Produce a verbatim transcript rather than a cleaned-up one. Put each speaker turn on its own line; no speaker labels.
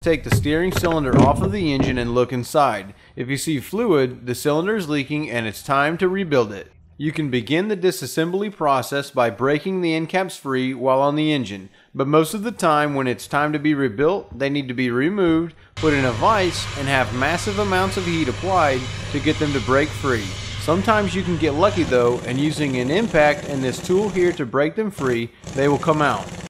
Take the steering cylinder off of the engine and look inside. If you see fluid, the cylinder is leaking and it's time to rebuild it. You can begin the disassembly process by breaking the end caps free while on the engine, but most of the time when it's time to be rebuilt, they need to be removed, put in a vise, and have massive amounts of heat applied to get them to break free. Sometimes you can get lucky though, and using an impact and this tool here to break them free, they will come out.